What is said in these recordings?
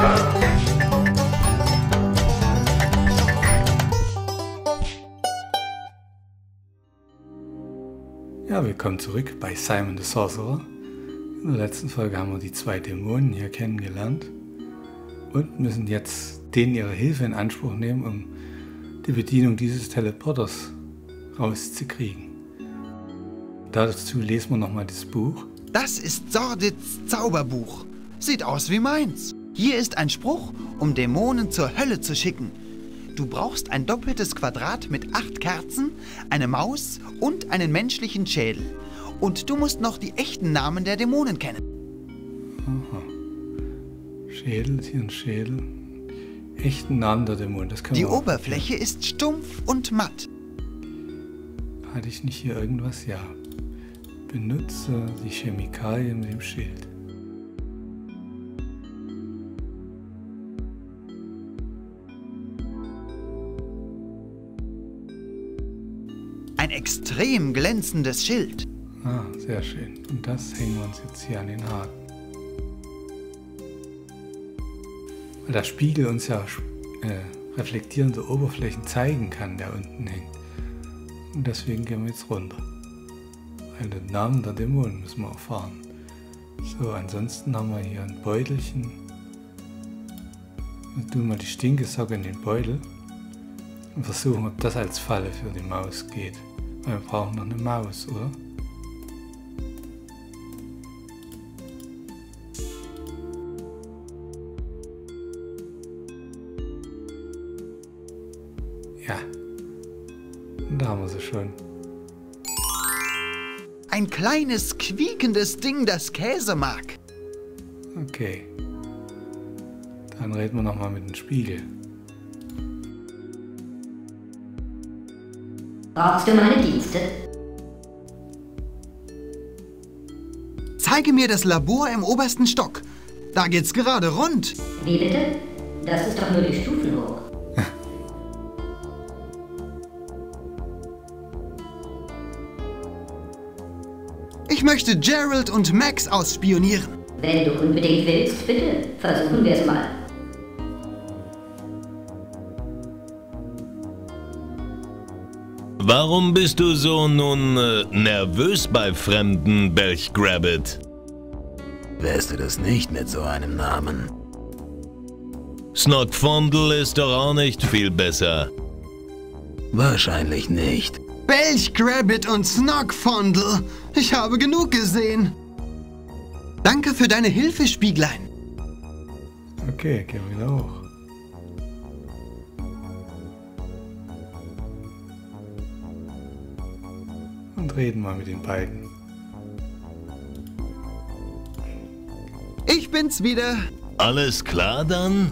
Ja, willkommen zurück bei Simon the Sorcerer. In der letzten Folge haben wir die 2 Dämonen hier kennengelernt und müssen jetzt denen ihre Hilfe in Anspruch nehmen, um die Bedienung dieses Teleporters rauszukriegen. Dazu lesen wir nochmal das Buch. Das ist Sordits Zauberbuch. Sieht aus wie meins. Hier ist ein Spruch, um Dämonen zur Hölle zu schicken. Du brauchst ein doppeltes Quadrat mit 8 Kerzen, eine Maus und einen menschlichen Schädel. Und du musst noch die echten Namen der Dämonen kennen. Aha. Schädel, hier ein Schädel. Echten Namen der Dämonen, das können wir. Die Oberfläche ist stumpf und matt. Hatte ich nicht hier irgendwas? Ja. Benutze die Chemikalien mit dem Schild. Ein extrem glänzendes Schild. Ah, sehr schön. Und das hängen wir uns jetzt hier an den Haken. Weil der Spiegel uns ja reflektierende Oberflächen zeigen kann, der unten hängt. Und deswegen gehen wir jetzt runter. Weil den Namen der Dämonen müssen wir erfahren. So, ansonsten haben wir hier ein Beutelchen. Wir tun mal die Stinkesocke in den Beutel und versuchen, ob das als Falle für die Maus geht. Weil wir brauchen noch eine Maus, oder? Ja. Und da haben wir sie schon. Ein kleines, quiekendes Ding, das Käse mag. Okay. Dann reden wir nochmal mit dem Spiegel. Brauchst du meine Dienste? Zeige mir das Labor im obersten Stock. Da geht's gerade rund. Wie bitte? Das ist doch nur die Stufen hoch. Ich möchte Gerald und Max ausspionieren. Wenn du unbedingt willst, bitte. Versuchen wir es mal. Warum bist du so nervös bei Fremden, Belchgrabbit? Wärst du das nicht mit so einem Namen? Snockfondle ist doch auch nicht viel besser. Wahrscheinlich nicht. Belchgrabbit und Snockfondle. Ich habe genug gesehen. Danke für deine Hilfe, Spieglein. Okay, gehen wir wieder hoch. Und reden mal mit den beiden. Ich bin's wieder. Alles klar dann?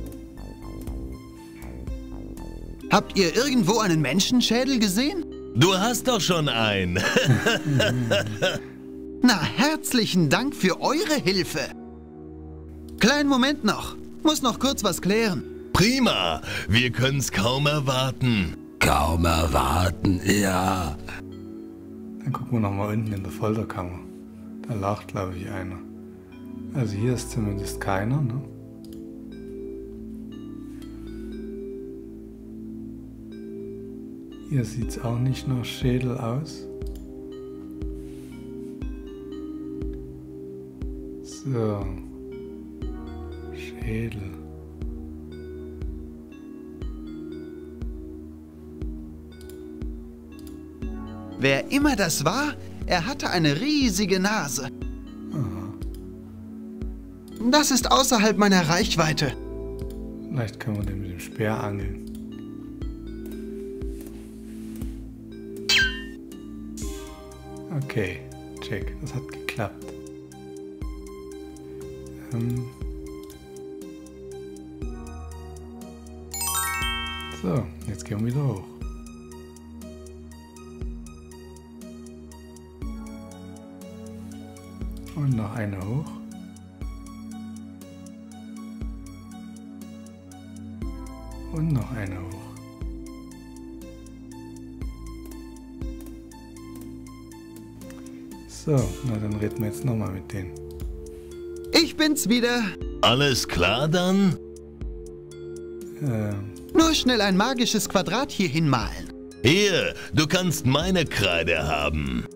Habt ihr irgendwo einen Menschenschädel gesehen? Du hast doch schon einen. Na, herzlichen Dank für eure Hilfe. Kleinen Moment noch. Muss noch kurz was klären. Prima, wir können's kaum erwarten. Kaum erwarten, ja. Dann gucken wir nochmal unten in der Folterkammer. Da lag, glaube ich, einer. Also hier ist zumindest keiner, ne? Hier sieht es auch nicht nach Schädel aus. So. Schädel. Wer immer das war, er hatte eine riesige Nase. Aha. Das ist außerhalb meiner Reichweite. Vielleicht können wir den mit dem Speer angeln. Okay, check, das hat geklappt. So, jetzt gehen wir wieder hoch. Und noch eine hoch. Und noch eine hoch. So, na dann reden wir jetzt nochmal mit denen. Ich bin's wieder. Alles klar dann? Nur schnell ein magisches Quadrat hier hinmalen. Hier, du kannst meine Kreide haben.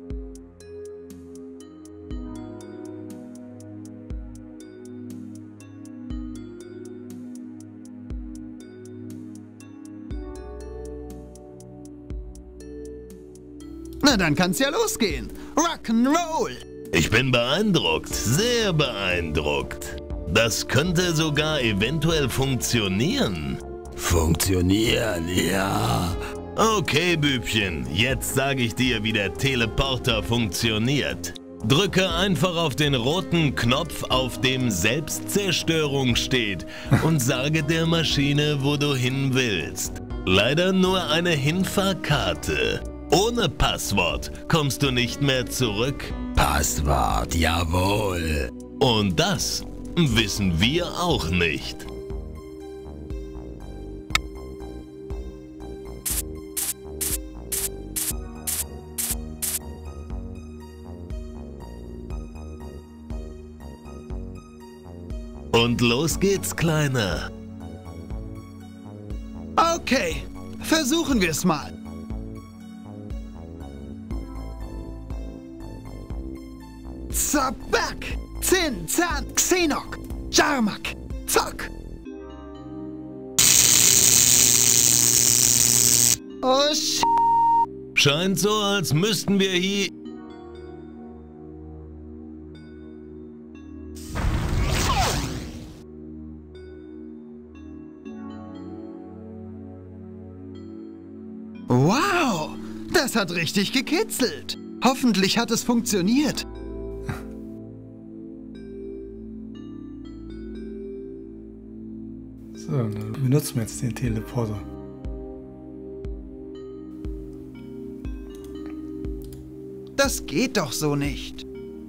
Na, dann kann's ja losgehen. Rock'n'Roll! Ich bin beeindruckt, sehr beeindruckt. Das könnte sogar eventuell funktionieren. Funktionieren, ja. Okay, Bübchen, jetzt sage ich dir, wie der Teleporter funktioniert. Drücke einfach auf den roten Knopf, auf dem Selbstzerstörung steht, und sage der Maschine, wo du hin willst. Leider nur eine Hinfahrkarte. Ohne Passwort kommst du nicht mehr zurück. Passwort, jawohl. Und das wissen wir auch nicht. Und los geht's, Kleiner. Okay, versuchen wir's mal. Zabak, Zin, Zan, Xenok, Jarmak, Zock. Oh, Scheint so, als müssten wir hier... Wow, das hat richtig gekitzelt. Hoffentlich hat es funktioniert. So, dann benutzen wir jetzt den Teleporter. Das geht doch so nicht.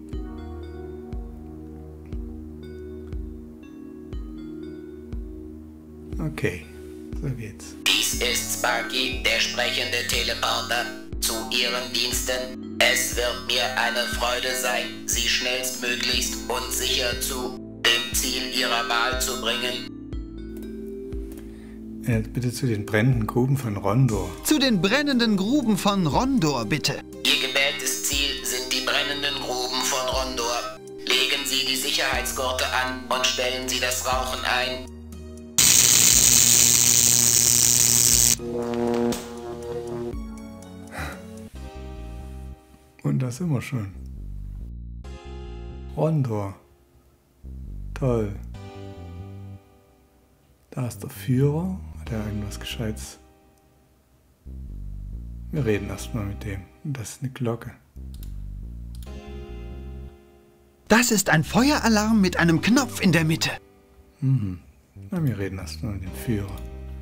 Okay, so geht's. Dies ist Sparky, der sprechende Teleporter. Zu Ihren Diensten. Es wird mir eine Freude sein, Sie schnellstmöglichst und sicher zu dem Ziel Ihrer Wahl zu bringen. Bitte zu den brennenden Gruben von Rondor. Zu den brennenden Gruben von Rondor, bitte. Ihr gewähltes Ziel sind die brennenden Gruben von Rondor. Legen Sie die Sicherheitsgurte an und stellen Sie das Rauchen ein. Und das immer schon. Rondor. Toll. Da ist der Führer. Hat er irgendwas Gescheites? Wir reden erstmal mit dem. Das ist eine Glocke. Das ist ein Feueralarm mit einem Knopf in der Mitte. Na, wir reden erstmal mit dem Führer.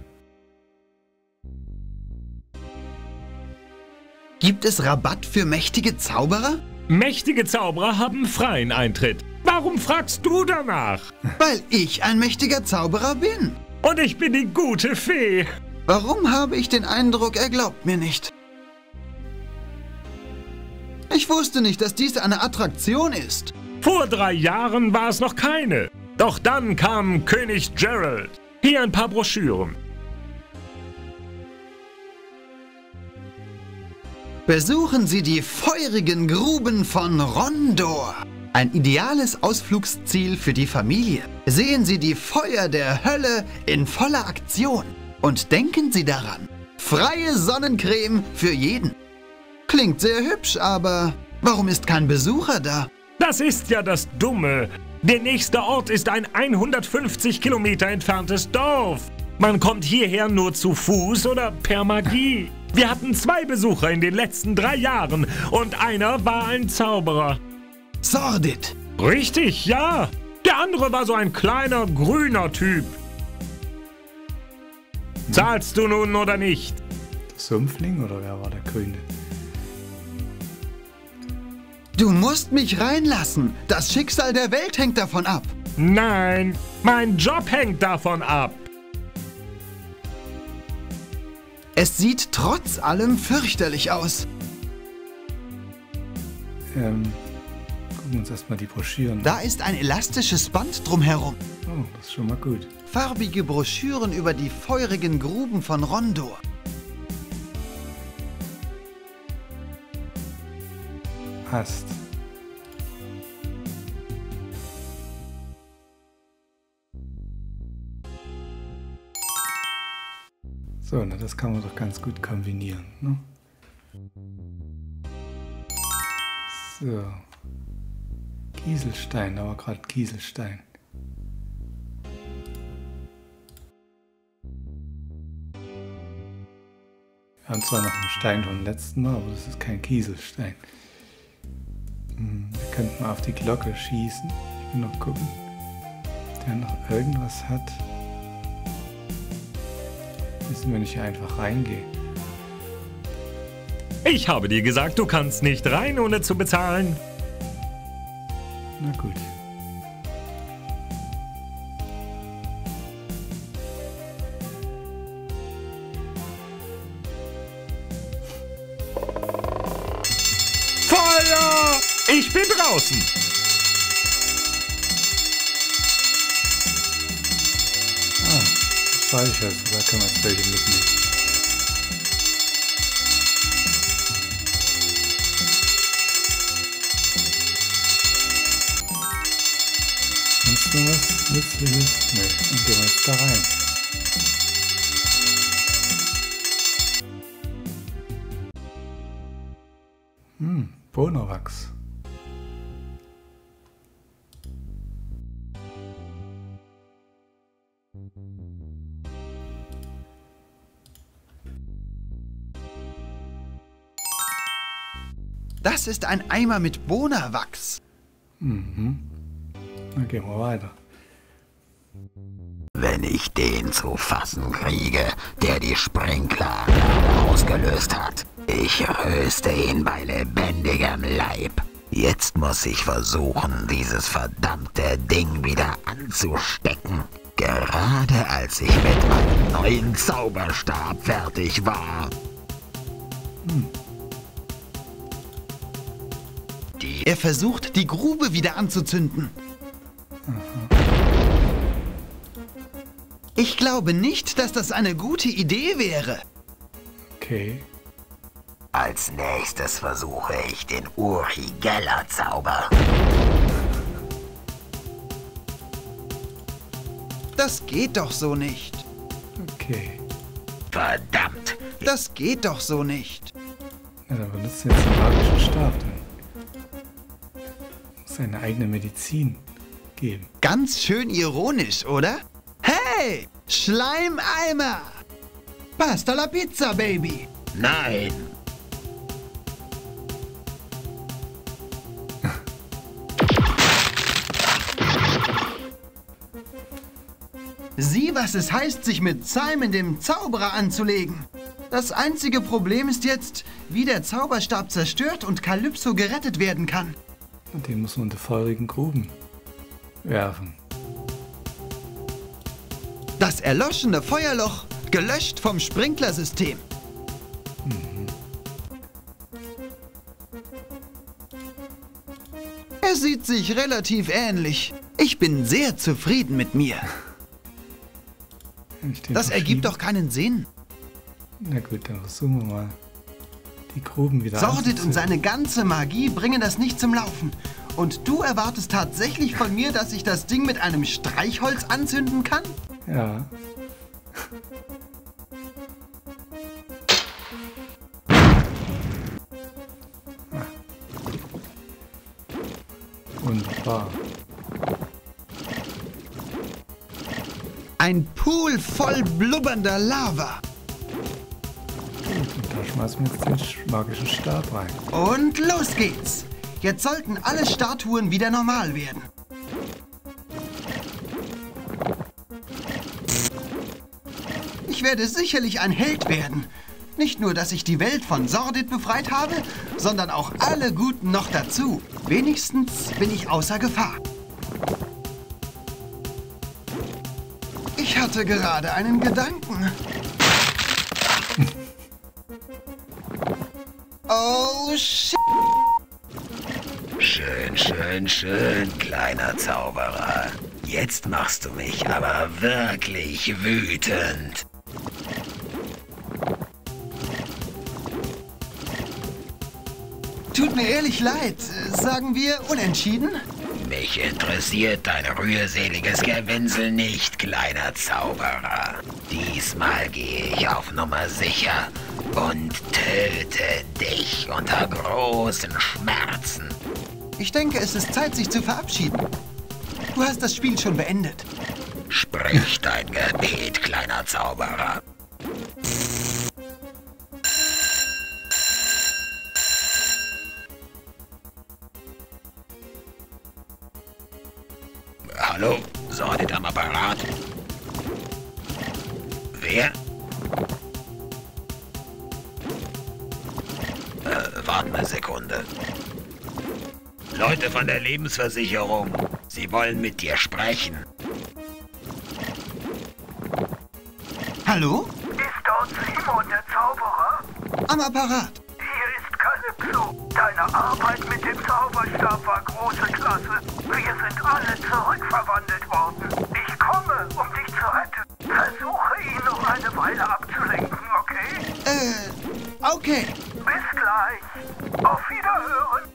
Gibt es Rabatt für mächtige Zauberer? Mächtige Zauberer haben freien Eintritt. Warum fragst du danach? Weil ich ein mächtiger Zauberer bin. Und ich bin die gute Fee. Warum habe ich den Eindruck, er glaubt mir nicht? Ich wusste nicht, dass dies eine Attraktion ist. Vor 3 Jahren war es noch keine. Doch dann kam König Gerald. Hier ein paar Broschüren. Besuchen Sie die feurigen Gruben von Rondor. Ein ideales Ausflugsziel für die Familie. Sehen Sie die Feuer der Hölle in voller Aktion. Und denken Sie daran, freie Sonnencreme für jeden. Klingt sehr hübsch, aber warum ist kein Besucher da? Das ist ja das Dumme. Der nächste Ort ist ein 150 Kilometer entferntes Dorf. Man kommt hierher nur zu Fuß oder per Magie. Wir hatten 2 Besucher in den letzten 3 Jahren und einer war ein Zauberer. Sordid. Richtig, ja. Der andere war so ein kleiner, grüner Typ. Zahlst du nun oder nicht? Der Sumpfling oder wer war der Grüne? Du musst mich reinlassen. Das Schicksal der Welt hängt davon ab. Nein, mein Job hängt davon ab. Es sieht trotz allem fürchterlich aus. Gucken wir uns erstmal die Broschüren an. Da ist ein elastisches Band drumherum. Oh, das ist schon mal gut. Farbige Broschüren über die feurigen Gruben von Rondor. Passt. So, na, das kann man doch ganz gut kombinieren, ne? So. Kieselstein, da war gerade Kieselstein. Wir haben zwar noch einen Stein vom letzten Mal, aber das ist kein Kieselstein. Wir könnten mal auf die Glocke schießen. Ich will noch gucken, ob der noch irgendwas hat. Wissen, wenn ich hier einfach reingehe. Ich habe dir gesagt, du kannst nicht rein, ohne zu bezahlen. Na gut. Feuer! Ich bin draußen. Das weiß ich also, da kann man jetzt welche mitnehmen. Sonst noch was Nützliches? Ne, dann gehen wir jetzt da rein. Bonawachs. Das ist ein Eimer mit Bonawachs. Dann gehen wir weiter. Wenn ich den zu fassen kriege, der die Sprinkler ausgelöst hat, ich röste ihn bei lebendigem Leib. Jetzt muss ich versuchen, dieses verdammte Ding wieder anzustecken. Gerade als ich mit meinem neuen Zauberstab fertig war. Er versucht, die Grube wieder anzuzünden. Ich glaube nicht, dass das eine gute Idee wäre. Okay. Als nächstes versuche ich den Uri Geller Zauber. Das geht doch so nicht. Okay. Verdammt! Das geht doch so nicht. Ja, dann benutzt er jetzt den magischen Stab. Dann muss seine eigene Medizin geben. Ganz schön ironisch, oder? Hey! Schleimeimer! Pasta la Pizza, Baby! Nein! Sieh, was es heißt, sich mit Simon, dem Zauberer, anzulegen. Das einzige Problem ist jetzt, wie der Zauberstab zerstört und Kalypso gerettet werden kann. Und den muss man in die feurigen Gruben werfen. Das erloschene Feuerloch, gelöscht vom Sprinklersystem. Er sieht sich relativ ähnlich. Ich bin sehr zufrieden mit mir. Das ergibt doch keinen Sinn. Na gut, dann versuchen wir mal die Gruben wieder Sordid und anzuzünden. seine ganze Magie bringen das nicht zum Laufen. Und du erwartest tatsächlich von mir, dass ich das Ding mit einem Streichholz anzünden kann? Ja. Wunderbar. Ein Pool voll blubbernder Lava. Und da schmeißen wir jetzt den magischen Stab rein. Und los geht's. Jetzt sollten alle Statuen wieder normal werden. Ich werde sicherlich ein Held werden. Nicht nur, dass ich die Welt von Sordid befreit habe, sondern auch alle Guten noch dazu. Wenigstens bin ich außer Gefahr. Ich hatte gerade einen Gedanken. Oh, shit. Schön. Schön, schön, schön, kleiner Zauberer. Jetzt machst du mich aber wirklich wütend. Tut mir ehrlich leid. Sagen wir unentschieden? Mich interessiert dein rührseliges Gewinsel nicht, kleiner Zauberer. Diesmal gehe ich auf Nummer sicher und töte dich unter großen Schmerzen. Ich denke, es ist Zeit, sich zu verabschieden. Du hast das Spiel schon beendet. Sprich dein Gebet, kleiner Zauberer. Hallo, Sordid am Apparat. Wer? Warte eine Sekunde. Leute von der Lebensversicherung, sie wollen mit dir sprechen. Hallo? Ist dort Simon, der Zauberer? Am Apparat. Hier ist Calypso. Deine Arbeit mit dem Zauberstab war große Klasse. Wir sind alle zurückverwandelt worden. Ich komme, um dich zu retten. Versuche ihn noch eine Weile abzulenken, okay? Okay. Bis gleich. Auf Wiederhören.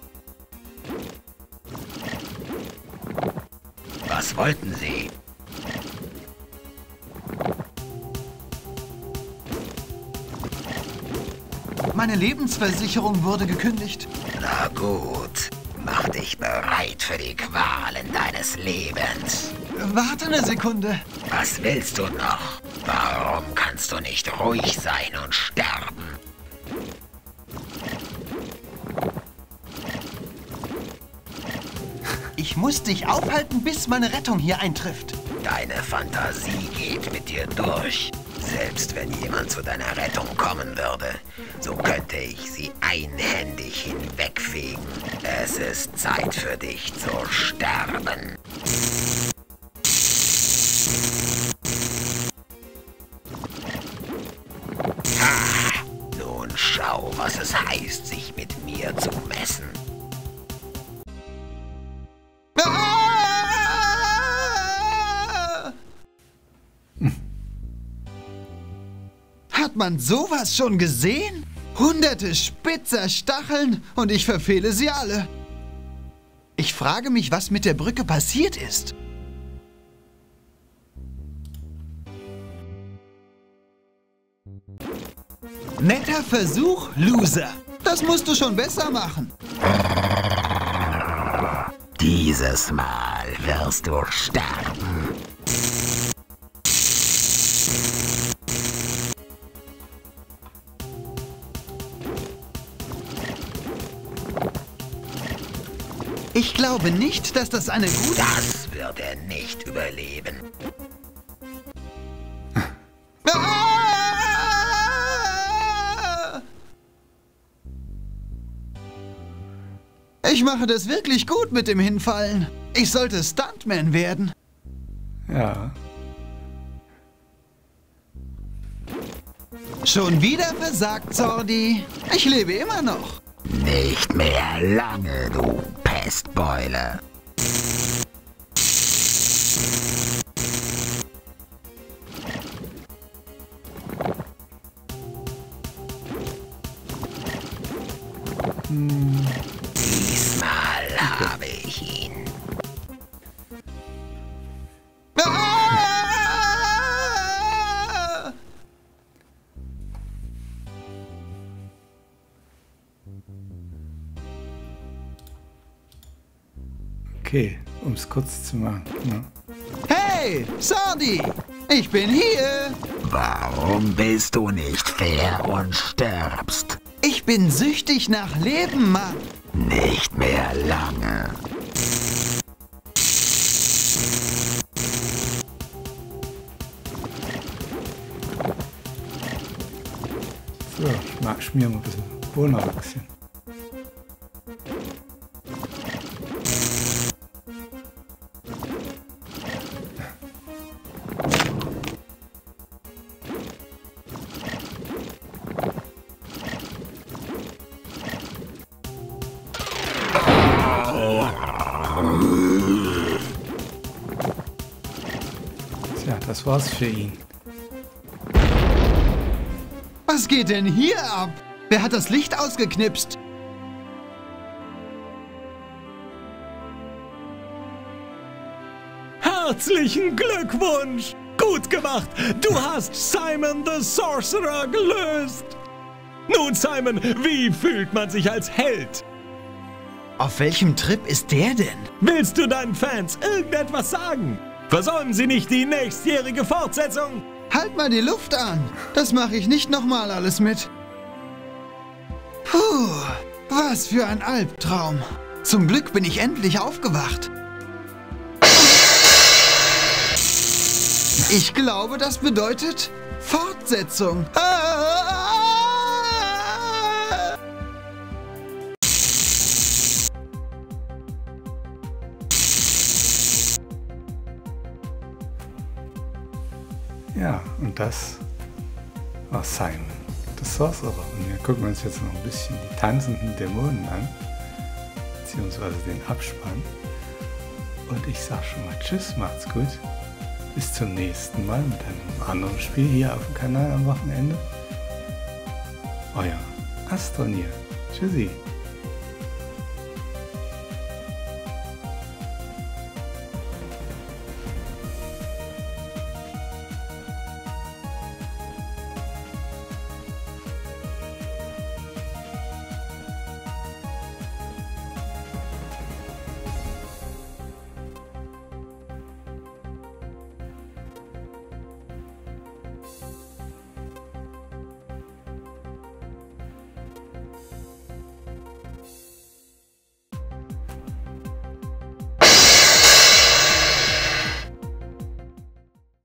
Was wollten sie? Meine Lebensversicherung wurde gekündigt. Na gut, mach dich bereit für die Qualen deines Lebens. Warte eine Sekunde. Was willst du noch? Warum kannst du nicht ruhig sein und sterben? Ich muss dich aufhalten, bis meine Rettung hier eintrifft. Deine Fantasie geht mit dir durch. Selbst wenn jemand zu deiner Rettung kommen würde, so könnte ich sie einhändig hinwegfegen. Es ist Zeit für dich zu sterben. Ha! Nun schau, was es heißt, sich mit mir zu messen. Hat man sowas schon gesehen? Hunderte spitzer Stacheln und ich verfehle sie alle. Ich frage mich, was mit der Brücke passiert ist. Netter Versuch, Loser. Das musst du schon besser machen. Dieses Mal wirst du sterben. Ich glaube nicht, dass das eine gute... Das wird er nicht überleben. Ich mache das wirklich gut mit dem Hinfallen. Ich sollte Stuntman werden. Ja. Schon wieder versagt, Sordi. Ich lebe immer noch. Nicht mehr lange, du Pestbeule. Diesmal habe ich ihn. Okay, um es kurz zu machen. Ne? Hey, Sordi! Ich bin hier! Warum bist du nicht fair und stirbst? Ich bin süchtig nach Leben, Mann! Nicht mehr lange. So, ich schmier mal ein bisschen Bohnenwachs hin. Tja, das war's für ihn. Was geht denn hier ab? Wer hat das Licht ausgeknipst? Herzlichen Glückwunsch! Gut gemacht! Du hast Simon the Sorcerer gelöst! Nun, Simon, wie fühlt man sich als Held? Auf welchem Trip ist der denn? Willst du deinen Fans irgendetwas sagen? Versäumen sie nicht die nächstjährige Fortsetzung! Halt mal die Luft an! Das mache ich nicht nochmal alles mit. Puh, was für ein Albtraum. Zum Glück bin ich endlich aufgewacht. Ich glaube, das bedeutet Fortsetzung. Ja, und das war Simon the Sorcerer. Und wir gucken uns jetzt noch ein bisschen die tanzenden Dämonen an, beziehungsweise den Abspann. Und ich sag schon mal Tschüss, macht's gut. Bis zum nächsten Mal mit einem anderen Spiel hier auf dem Kanal am Wochenende. Euer Astronier. Tschüssi.